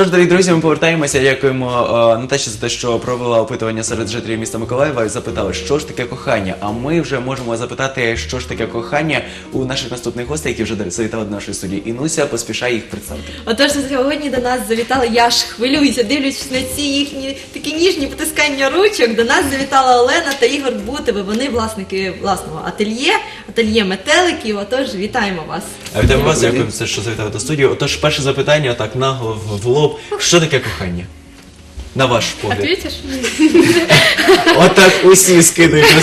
Що ж, дорогі друзі, ми повертаємося. Дякуємо Наташі за те, що провела опитування серед жителів міста Миколаєва і запитали, що ж таке кохання. А ми вже можемо запитати, що ж таке кохання у наших наступних гостей, які вже завітали до нашої студії. Інуся поспішає їх представити. Отож, сьогодні до нас завітали, я ж хвилююся, дивлячись на ці їхні такі ніжні потискання ручок. До нас завітала Олена та Ігор Бутови. Вони власники власного ательє метеликів. Отож, вітаємо вас. Вітаємо вас, дякуємо, що завітали до студії. Отож, перше запитання, отак нагло в лоб. Що таке кохання? На ваш погляд. Ответиш? Отак усі скидають.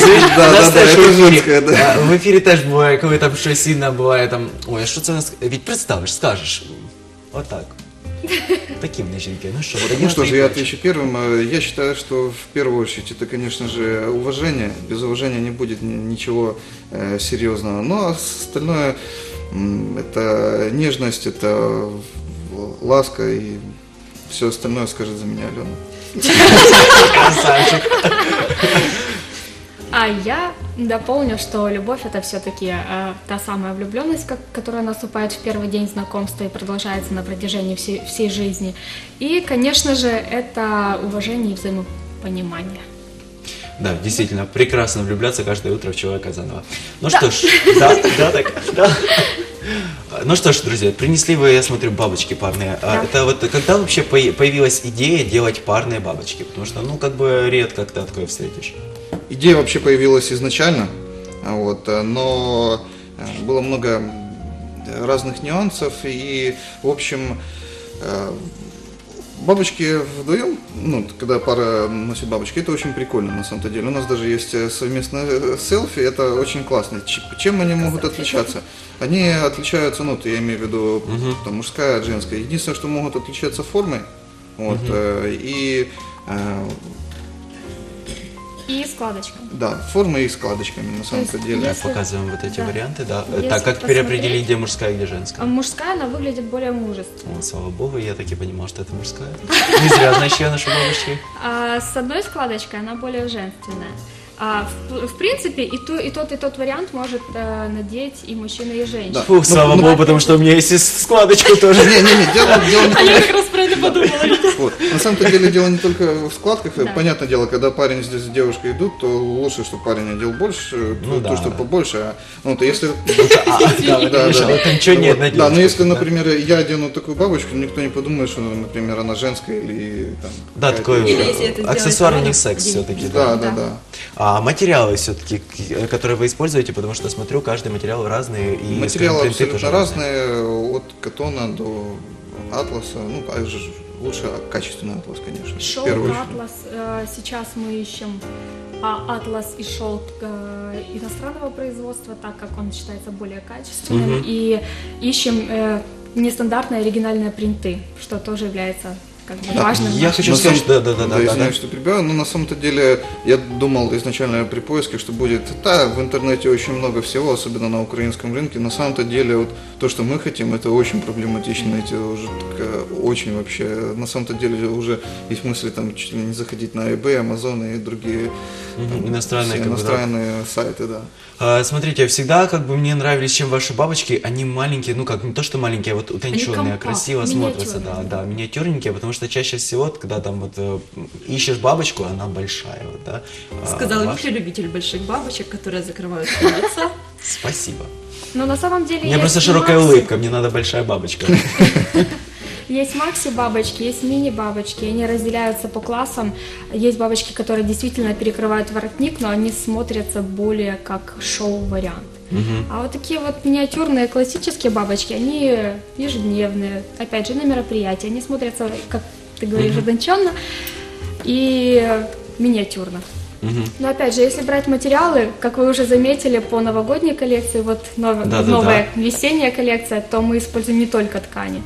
В ефірі теж буває, коли там щось сильно буває, там, ой, а що це у нас? Ведь представиш, скажеш. Отак. Такие мне жінки. Ну что, ну что же, я отвечу первым. Я считаю, что в первую очередь это, конечно же, уважение. Без уважения не будет ничего серьезного. Но остальное это нежность, это ласка и все остальное скажет за меня Алена. Красавчик. А я дополню, что любовь это все-таки та самая влюбленность, которая наступает в первый день знакомства и продолжается на протяжении всей жизни. И, конечно же, это уважение и взаимопонимание. Да, действительно, прекрасно влюбляться каждое утро в человека заново. Ну что ж, да. Ну что ж, друзья, принесли вы, я смотрю, бабочки парные. Да. Это вот когда вообще появилась идея делать парные бабочки? Потому что, ну, как бы редко ты такое встретишь. Идея вообще появилась изначально, вот, но было много разных нюансов, и, в общем, бабочки вдвоем, ну, когда пара носит бабочки, это очень прикольно на самом-то деле. У нас даже есть совместное селфи, это очень классно. Чем они могут отличаться? Они отличаются, ну, я имею в виду там, мужская от женская. Единственное, что могут отличаться формой, вот, и складочками. Да, формой и складочками на самом-то деле. Да, показываем вот эти варианты, да. Если Так, как переопределить, где мужская, где женская? А мужская, она выглядит более мужественно. О, слава богу, я таки понимал, что это мужская. Не зря, значит, я ношу бабочки. А с одной складочкой она более женственная. А в принципе, и тот вариант может надеть и мужчина, и женщина. Да. Фух, слава богу, потому что у меня есть и складочка тоже. Не, дело не А я как раз про это подумала. вот. На самом-то деле дело не только в складках. Да. Понятное дело, когда парень здесь с девушкой идут, то лучше, чтобы парень одел больше, Ну то, да. что побольше. Ну, то если... Да, ничего не одна Да, но девушка, если, да. например, я одену такую бабочку, никто не подумает, что, например, она женская или там... Да, такой Или если это сделать аксессуар правильно, униксекс день. все-таки. Да. А материалы все-таки, которые вы используете, потому что смотрю, каждый материал разный. И, Материалы скажем, принты абсолютно тоже разные, от катона до атласа. Ну, а лучше качественный атлас, конечно. в Шелк, первую очередь. атлас. Сейчас мы ищем атлас и шелк иностранного производства, так как он считается более качественным. И ищем нестандартные оригинальные принты, что тоже является как бы Да, важным. Я хочу сказать, да. Извиняюсь, что перебиваю, но на самом-то деле я думал изначально при поиске, что будет, в интернете очень много всего, особенно на украинском рынке. На самом-то деле вот то, что мы хотим, это очень проблематично, эти уже очень вообще, на самом-то деле уже есть мысли там чуть ли не заходить на eBay, Amazon и другие там, Иностранные, все как бы, да. иностранные сайты, да. Смотрите, всегда как бы мне нравились, чем ваши бабочки, они маленькие, ну как, не то что маленькие, а вот утонченные, красиво смотрятся, да, миниатюрненькие, потому что чаще всего, когда там вот ищешь бабочку, она большая, вот, да. Сказал Витя, любитель больших бабочек, которые закрывают лица. Спасибо. Но на самом деле У меня есть просто широкая макси- улыбка, мне надо большая бабочка. Есть макси-бабочки, есть мини-бабочки, они разделяются по классам. Есть бабочки, которые действительно перекрывают воротник, но они смотрятся более как шоу-вариант. А вот такие вот миниатюрные классические бабочки, они ежедневные, опять же, на мероприятия. Они смотрятся, как ты говоришь, утонченно и миниатюрно. Но опять же, если брать материалы, как вы уже заметили, по новогодней коллекции, вот новая весенняя коллекция, то мы используем не только ткани.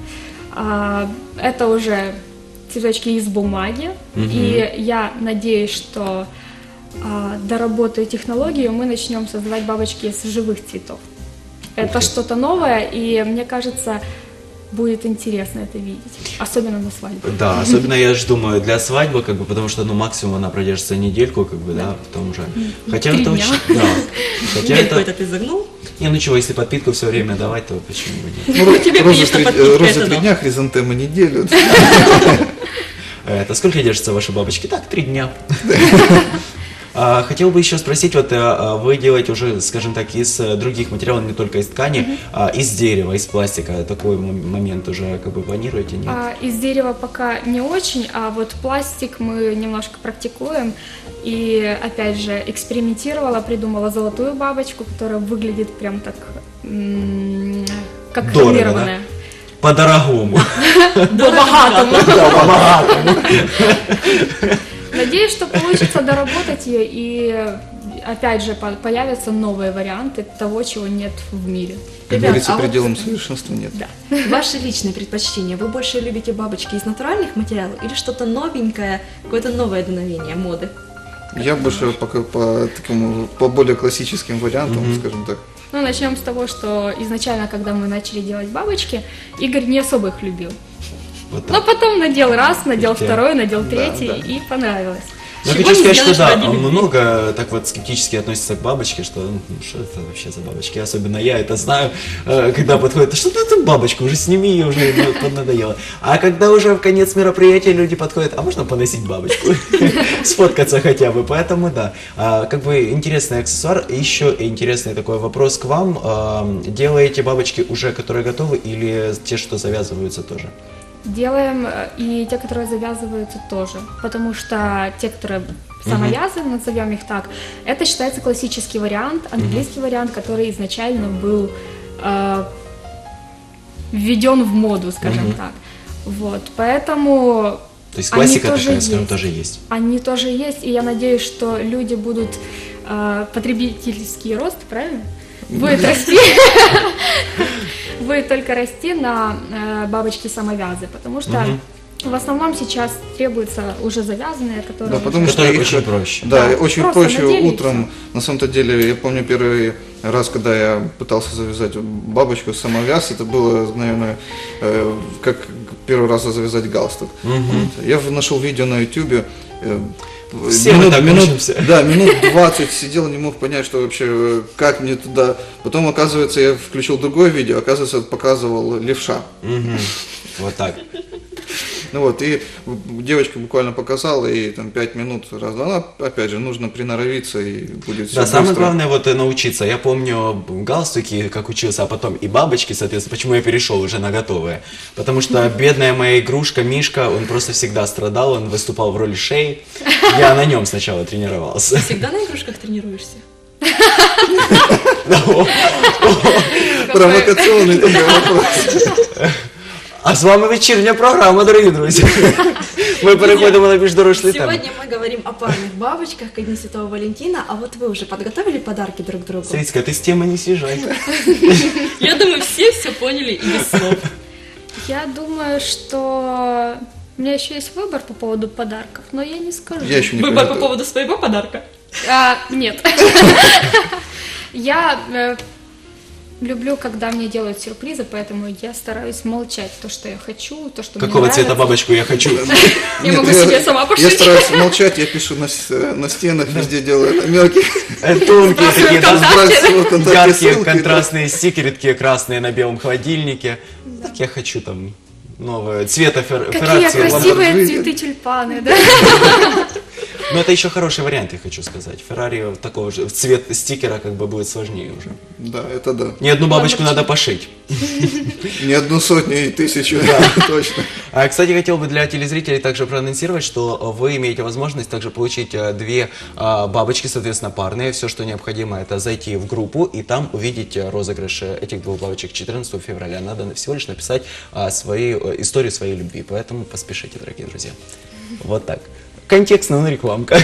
Это уже цветочки из бумаги, и я надеюсь, что доработаю технологию, мы начнем создавать бабочки из живых цветов. Это что-то новое, и мне кажется, будет интересно это видеть, особенно на свадьбе. Да, особенно я же думаю, для свадьбы, как бы, потому что, ну, максимум она продержится недельку, как бы, да, в том же. Хотя 3 это дня. очень, да. Хотя Недельку это, это ты загнул? Не, ну чего, если подпитку все время давать, то почему бы нет? Ну, Тебе, розы конечно, подпитка розы это 3 да. дня, хризантемы неделю. Это сколько держатся ваши бабочки? Так, 3 дня. Хотел бы еще спросить, вот вы делаете уже, скажем так, из других материалов, не только из ткани, из дерева, из пластика. Такой момент уже как бы планируете? Нет? Из дерева пока не очень, а вот пластик мы немножко практикуем. И опять же экспериментировала, придумала золотую бабочку, которая выглядит прям так, как Дорого, хромированная. По-дорогому. По-богатому. Надеюсь, что получится доработать ее, и опять же появятся новые варианты того, чего нет в мире. Как Ребят, говорится, а вот- пределом совершенства нет. Да. Ваши личные предпочтения. Вы больше любите бабочки из натуральных материалов или что-то новенькое, какое-то новое дуновение моды? Я больше пока по более классическим вариантам, скажем так. Ну, начнем с того, что изначально, когда мы начали делать бабочки, Игорь не особо их любил. Вот Но так. потом надел раз, надел Те. второй, надел Да, третий, да. и понравилось. Я Чего хочу не сказать, что сделаешь да, ради любви? много так вот скептически относятся к бабочке, что ну, что это вообще за бабочки, особенно я это знаю, когда подходит, что это бабочка, уже сними ее, уже поднадоело. А когда уже в конец мероприятия люди подходят, а можно поносить бабочку, сфоткаться хотя бы, поэтому да. Как бы интересный аксессуар, еще интересный такой вопрос к вам, делаете бабочки уже, которые готовы, или те, что завязываются тоже? Делаем и те, которые завязываются тоже, потому что те, которые самовязы, назовем их так, это считается классический вариант, английский вариант, который изначально был введен в моду, скажем так. Вот, поэтому То есть они классика тоже такая, скажем, есть. тоже есть. Они тоже есть, и я надеюсь, что люди будут потребительский рост, правильно? Будет расти, будет только расти на бабочки-самовязы, потому что в основном сейчас требуются уже завязанные, которые... Да, потому что Которые их очень проще. Да, Да, очень просто проще надели и утром. На самом-то деле, я помню первый раз, когда я пытался завязать бабочку самовяз, это было, наверное, как первый раз завязать галстук. Вот. Я нашел видео на YouTube. Все мы так учимся. Да, минут 20 сидел, не мог понять, что вообще, как мне туда. Потом, оказывается, я включил другое видео, оказывается, показывал левша. Вот так. Ну вот, и девочка буквально показала, и там 5 минут раздала. Опять же, нужно приноровиться, и будет все Да, самое быстро. главное вот научиться. Я помню галстуки, как учился, а потом и бабочки, соответственно, почему я перешел уже на готовые. Потому что бедная моя игрушка Мишка, он просто всегда страдал, он выступал в роли шеи. Я на нем сначала тренировался. Всегда на игрушках тренируешься? Провокационный такой вопрос. А з вами вечірня програма, дорогі друзі. Ми переходимо на більш дорослі теми. Сегодня мы говорим о парных бабочках ко Дню Святого Валентина, а вот вы уже подготовили подарки друг другу? Світська, ти з теми не съезжай. Я думаю, все поняли и без слов. Я думаю, что у меня еще есть выбор по поводу подарков, но я не скажу. Я еще не Выбор по приготовил. поводу своего подарка? Нет. Я люблю, когда мне делают сюрпризы, поэтому я стараюсь молчать то, что я хочу, то, что Какого мне цвета нравится. бабочку я хочу? Я Нет, могу себе сама Я пошить. стараюсь молчать, я пишу на стенах, везде делаю намеки. Тонкие такие, да, Сбрасываю контакты, яркие ссылки, да. контрастные стикеры, такие красные на белом холодильнике. Так я хочу там новое цвета Какие Феррari. красивые Lamborghini. цветы тюльпаны, да? Но это еще хороший вариант, я хочу сказать. Феррари такого же, в цвет стикера как бы будет сложнее уже. Да, это да. Ни одну бабочку надо пошить. Не одну сотню и тысячу, точно. Кстати, хотел бы для телезрителей также проанонсировать, что вы имеете возможность также получить 2 бабочки, соответственно, парные. Все, что необходимо, это зайти в группу и там увидеть розыгрыш этих 2 бабочек 14 февраля. Надо всего лишь написать историю своей любви, поэтому поспешите, дорогие друзья. Вот так. Контекстная, но рекламка.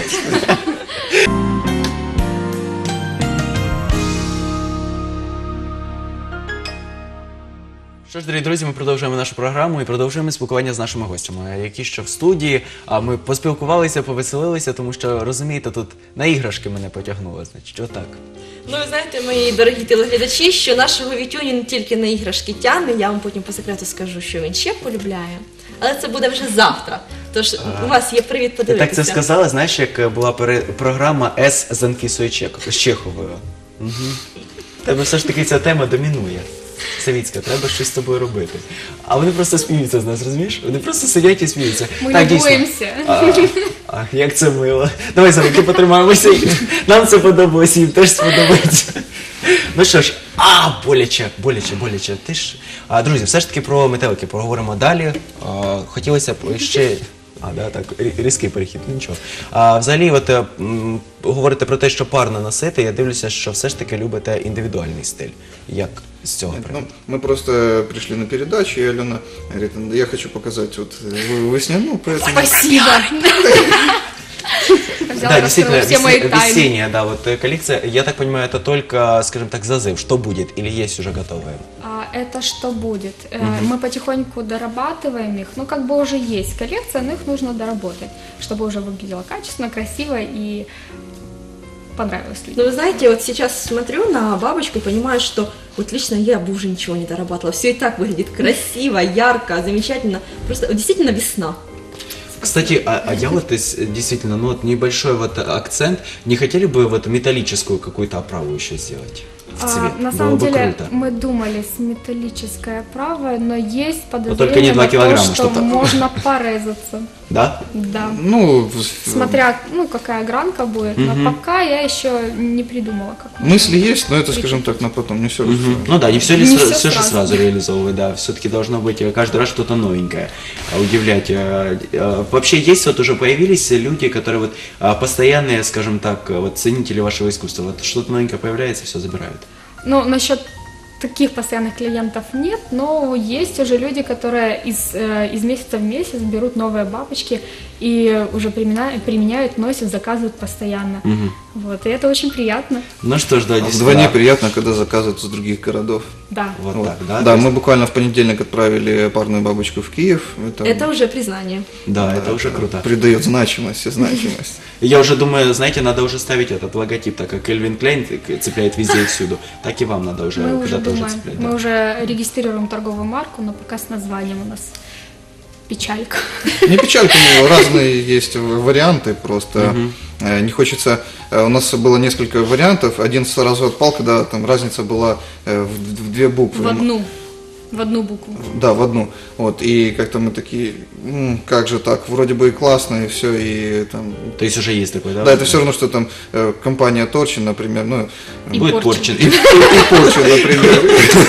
Що ж, дорогі друзі, ми продовжуємо нашу програму і продовжуємо спілкування з нашими гостями, які ще в студії. А ми поспілкувалися, повеселилися, тому що, розумієте, тут на іграшки мене потягнуло, значить, отак. Ну, ви знаєте, мої дорогі телеглядачі, що нашого Вітюні не тільки на іграшки тягне, я вам потім по секрету скажу, що він ще полюбляє. Але це буде вже завтра. Тож у вас є привід Ти подивитися. так це сказала, знаєш, як була програма «С» з Анфісою Чеховою. тебе все ж таки ця тема домінує. Савіцька, треба щось з тобою робити. А вони просто сміються з нас, розумієш? Вони просто сидять і сміються. Мы не дійсно. боимся. Ах, як це мило. Давай за руки потримаємося. Нам це подобається, їм теж сподобається. Ну що ж, боляче. Ти ж. Друзі, все ж таки про метелики поговоримо далі. Хотілося б ще. Так, різкий перехід, ну нічого. Взагалі, от говорите про те, що парно носити, я дивлюся, що все ж таки любите індивідуальний стиль. Як з цього приводу? Ну, мы просто пришли на передачу, и Алена говорит, я хочу показать вот весняну, поэтому... Спасибо. Взяла, Да, раскрыла действительно, все мои тайны. весенняя, да, вот коллекция, я так понимаю, это только, скажем так, зазыв, что будет, или есть уже готовые? Это что будет? Мы потихоньку дорабатываем их. Ну, как бы уже есть коллекция, но их нужно доработать, чтобы уже выглядело качественно, красиво и понравилось людям. Но вы знаете, вот сейчас смотрю на бабочку и понимаю, что вот лично я бы уже ничего не дорабатывала. Все и так выглядит красиво, ярко, замечательно. Просто вот действительно весна. Кстати, я вот действительно, ну вот небольшой вот акцент, не хотели бы вот металлическую какую-то оправу еще сделать в цвет? На Было самом бы деле круто. мы думали с металлической оправой, но есть только не подозрение 2 на то, килограмма, что что-то. можно порезаться. Да? Да. Ну, Смотря, какая гранка будет, но пока я еще не придумала, как. мысли есть, но это, скажем так, на потом, не все. Ну да, не все, Не всё все же сразу. сразу реализовывать, да, все-таки должно быть каждый раз что-то новенькое, удивлять. Вообще есть вот уже появились люди, которые вот постоянные, скажем так, вот ценители вашего искусства, вот что-то новенькое появляется, все забирают. Ну, насчет таких постоянных клиентов нет, но есть уже люди, которые из месяца в месяц берут новые бабочки и уже применяют, носят, заказывают постоянно. Вот, и это очень приятно. Ну что ж, да, действительно. Вдвойне приятно, когда заказывают из других городов. Да. Вот Вот. так, да? Да, То есть- мы буквально в понедельник отправили парную бабочку в Киев. Это уже признание. Да, это уже круто. Придает значимость и значимость. Я уже думаю, знаете, надо уже ставить этот логотип, так как Кельвин Клейн цепляет везде и всюду, так и вам надо уже Мы уже куда-то уже думаем, цеплять. мы Да. уже регистрируем торговую марку, но пока с названием у нас печалька. Не печалька, но разные есть варианты просто. Не хочется... У нас было несколько вариантов. Один сразу отпал, когда там разница была в 2 буквы. В одну букву. Да, в одну. Вот. И как-то мы такие, как же так, вроде бы и классно, и все, и там... То есть уже есть такой, да? Да, это все равно, что там компания Торчин, например, ну... И Будет порчен. порчен. И Порчин, например.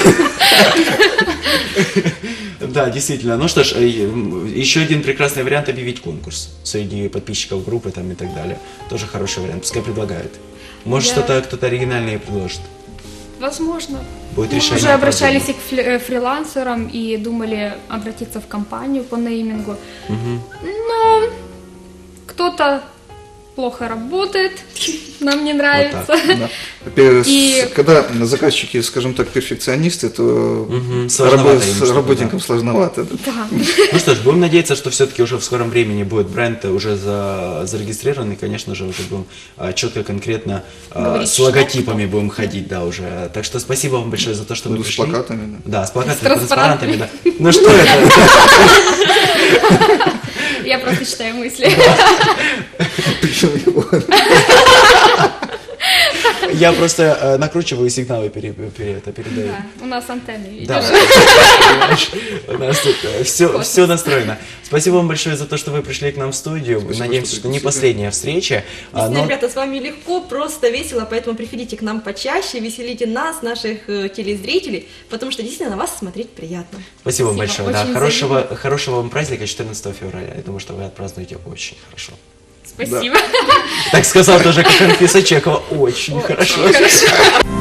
Да, действительно. Ну что ж, еще один прекрасный вариант — объявить конкурс среди подписчиков группы там и так далее. Тоже хороший вариант, пускай предлагают. Может, кто-то оригинальное предложит. Возможно. Будет Мы решение уже обращались проблемы. и к фрилансерам и думали обратиться в компанию по неймингу. Но кто-то плохо работает, нам не нравится. Да. Во-первых, И- Когда заказчики, скажем так, перфекционисты, то Сложновато им с что-то, работникам сложновато. Да. Да. Ну что ж, будем надеяться, что все-таки уже в скором времени будет бренд уже зарегистрирован, и, конечно же, уже будем четко, конкретно Говорить, с что логотипами будем ходить, да, уже. Так что спасибо вам большое за то, что вы Ну, с пришли. плакатами, да. Да, с плакатами, С транспарантами. да. Ну что это? Я просто читаю мысли. Причем его. Я просто накручиваю сигналы, передаю. Да, у нас антенны, видишь? Да, понимаешь, у нас тут все настроено. Спасибо вам большое за то, что вы пришли к нам в студию. Спасибо, Надеемся, что что не пригласили. последняя встреча. Действительно, ребята, с вами легко, просто весело, поэтому приходите к нам почаще, веселите нас, наших телезрителей, потому что действительно на вас смотреть приятно. Спасибо вам Спасибо, большое. Да, очень хорошего вам праздника 14 февраля. Я думаю, что вы отпразднуете очень хорошо. Спасибо. Так сказал тоже Конфесса Чекова. Очень хорошо. Хорошо.